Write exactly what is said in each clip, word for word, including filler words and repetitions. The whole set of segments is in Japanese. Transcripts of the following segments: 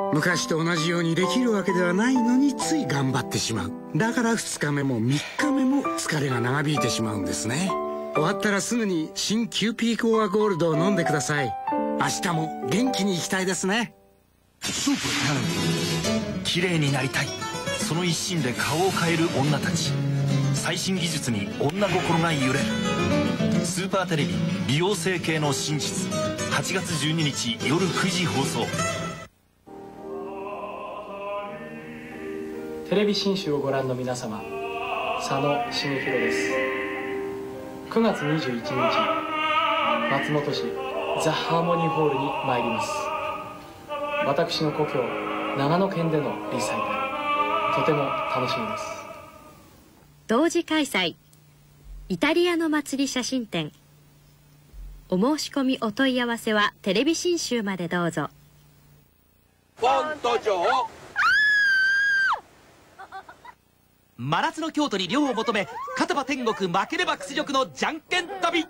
昔と同じようにできるわけではないのについ頑張ってしまう。だからふつかめもみっかめも疲れが長引いてしまうんですね。終わったらすぐに新キューピーコアゴールドを飲んでください。明日も元気に行きたいですね。 スープなのに綺麗になりたい、その一心で顔を変える女たち。最新技術に女心が揺れる。スーパーテレビ美容整形の真実、はちがつじゅうににち夜くじ放送。 テレビ新集をご覧の皆様、佐野茂弘です。くがつにじゅういちにち、松本市ザ・ハーモニーホールに参ります。私の故郷長野県でのリサイタル、とても楽しみです。 同時開催、イタリアの祭り写真展。お申し込みお問い合わせはテレビ新集までどうぞ。 フォント上真夏の京都に涼を求め、片場天国負ければ屈辱のじゃんけん旅。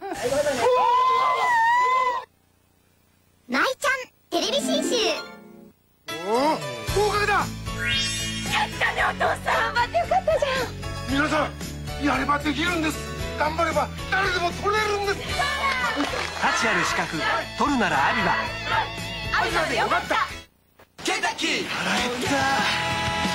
舞ちゃんテレビ新集。 おお、合格だ。 やったねお父さん、待ってよかったじゃん。 皆さんやればできるんです。頑張れば誰でも取れるんです。 価値ある資格取るならアビバ。 アビバでよかった。 ケンタッキー腹減った。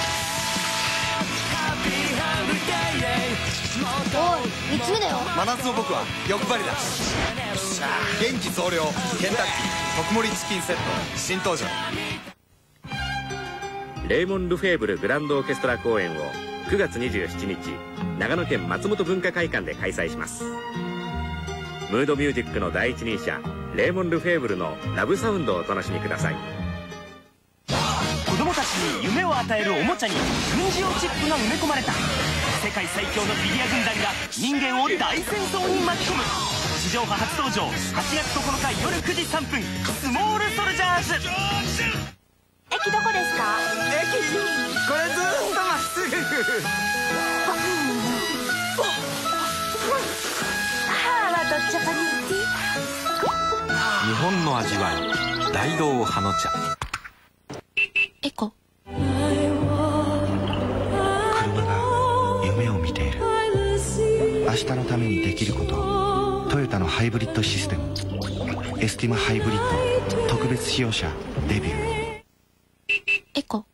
おい、みっつめだよ。 真夏の僕は欲張りだ。元気増量ケンタッキー特盛りチキンセット新登場。 レーモン・ルフェーブルグランドオーケストラ公演をくがつにじゅうしちにち長野県松本文化会館で開催します。ムードミュージックの第一人者レーモン・ルフェーブルのラブサウンドをお楽しみください。 子供たちに夢を与えるおもちゃに軍事用チップが埋め込まれた世界最強のフィギュア軍団が人間を大戦争に巻き込む。地上波初登場はちがつとおか夜くじさんぷん、スモールソルジャーズ。 駅どこですか？ 駅これずーっとまっすぐ。 母はどっちゃかに行って。 日本の味わい、大道葉の茶。 エコ。 車が夢を見ている。明日のためにできること。トヨタのハイブリッドシステム、エスティマハイブリッド特別使用者デビュー。 エコ。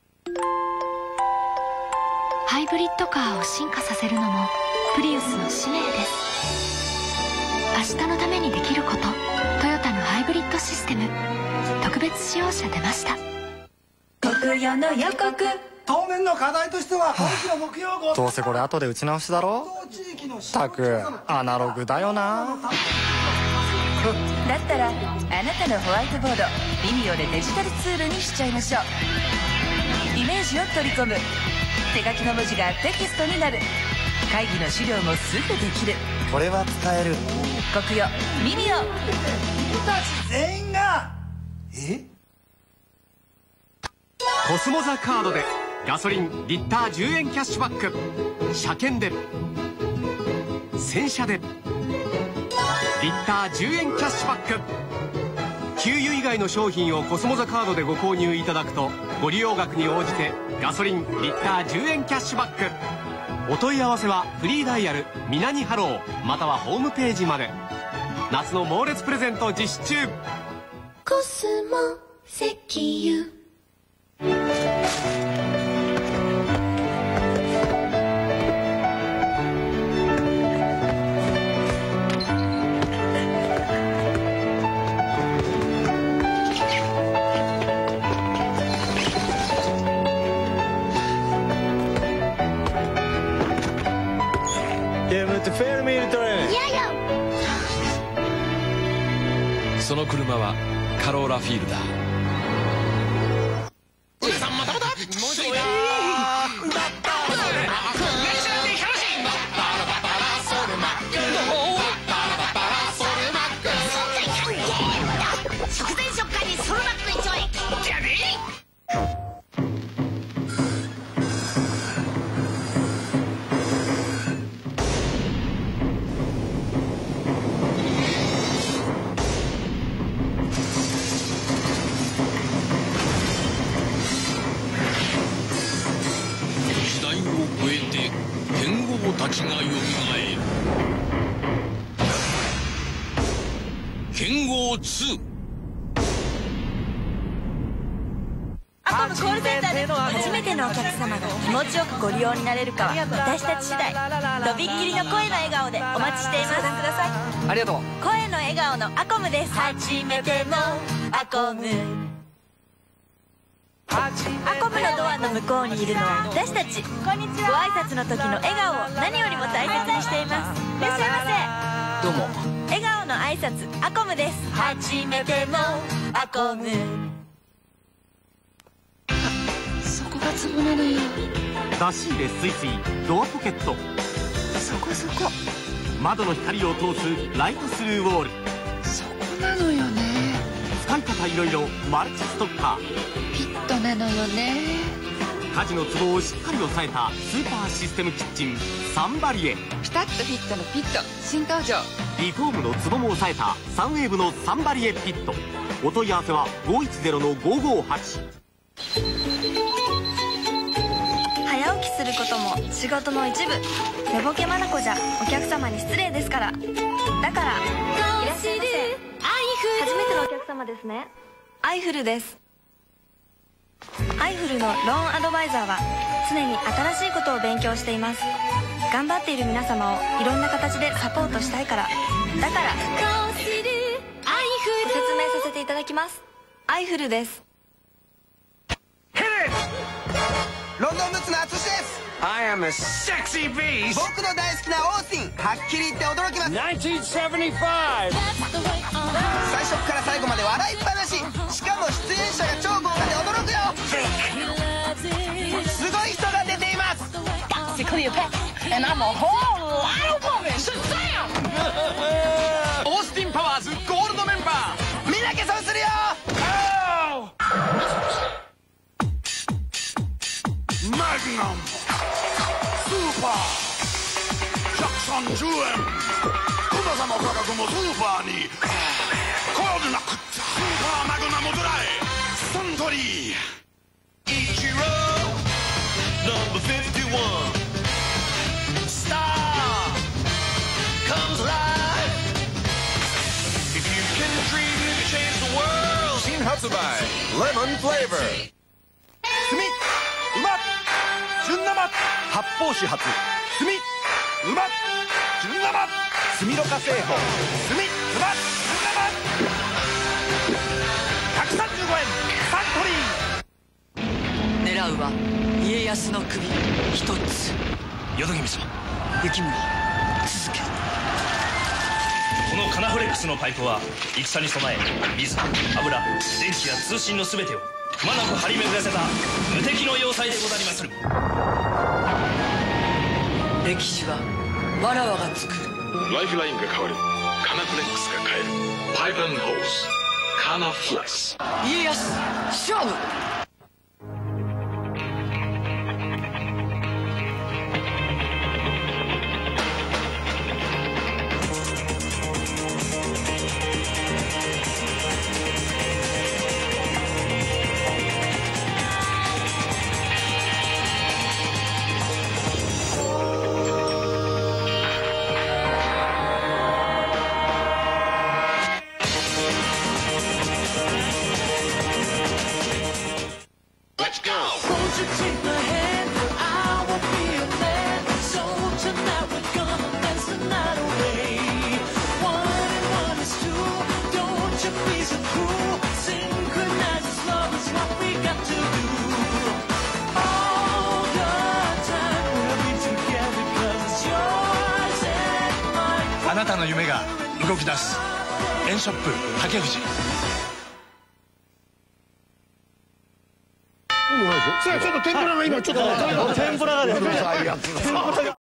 ハイブリッドカーを進化させるのもプリウスの使命です。明日のためにできること。トヨタのハイブリッドシステム特別使用車出ました。 国用の予告。 当面の課題としては今期の木曜号。 どうせこれ後で打ち直しだろ。ったくアナログだよな。 だったらあなたのホワイトボードビミオでデジタルツールにしちゃいましょう。イメージを取り込む。手書きの文字がテキストになる。会議の資料もすぐできる。 これは使える。 国用ミミオ。 君たち全員がえコスモザカードでガソリンリッターじゅうえんキャッシュバック。車検で洗車でリッターじゅうえんキャッシュバック。給油以外の商品をコスモザカードでご購入いただくとご利用額に応じてガソリンリッターじゅうえんキャッシュバック。お問い合わせはフリーダイヤルミナニハローまたはホームページまで。夏の猛烈プレゼント実施中。 コスモ石油。 その車はカローラフィールダー。 おじさんまたまたもうちょいだ食前食感にソルマック一丁液。じゃね形がよみがえる。剣豪ツー。 アコムコールセンターで初めてのお客様が気持ちよくご利用になれるかは私たち次第。とびっきりの声の笑顔でお待ちしています。ご覧ください。 ありがとう。 声の笑顔のアコムです。初めてのアコム。アコムのドアの向こうにいるのは私たち。こんにちは。ご挨拶の時の笑顔を何よりも大切にしています。いらっしゃいませ。 どうも。 笑顔の挨拶アコムです。初めてのアコム。 そこがツボなのよ。 出し入れスイスイドアポケット。 そこそこ。 窓の光を通すライトスルーウォール。 そこなのよね。 使い方いろいろマルチストッカー。 フィットなのよね。 家事のツボをしっかり抑えたスーパーシステムキッチンサンバリエ。 ピタッとフィットのピット新登場。 リフォームのツボも抑えたサンウェーブのサンバリエピット。お問い合わせはごいちゼロのごごはち。 早起きすることも仕事の一部。寝ぼけまなこじゃお客様に失礼ですから。だからいらっしゃいませ。初めてのお客様ですね。アイフルです。アイフルのローンアドバイザーは常に新しいことを勉強しています。頑張っている皆様をいろんな形でサポートしたいから。だからご説明させていただきます。アイフルです。 ロンドンブーツのアツシです。 I am a sexy beast. 僕の大好きなオースティン、はっきり言って驚きます。 せんきゅうひゃくななじゅうご。 最初から最後まで笑いっぱなし。しかも出演者が超豪華で驚くよ。すごい人が出ています。 オースティンパワーズゴールドメンバー。 みんな謙遜するよ。 マグナムスーパーひゃくさんじゅうえん。小さの価格もスーパーに。コールなくスーパーマグナムドライサントリー。イチローナンバーフィフティワンスター comes alive. If you can dream you can change the world. 新発売レモンフレーバー。 炭うまっ純生発泡酒発炭うまっ純生スミロカ製法。 炭うまっ純生ひゃくさんじゅうごえんサントリー。 狙うは家康の首一つ。 淀君様、 雪村続け。 このカナフレックスのパイプは戦に備え水、油、電気や通信の全てをくまなく張り巡らせた無敵の要塞でござりまする。 歴史はわらわが作る。 ライフラインが変わる。カナフレックスが変える。パイプ&ホースカナフレックス。 家康勝負。 あなたの夢が動き出す。エンショップ竹藤。 ちょっと天ぷらが今ちょっと天ぷらがですね。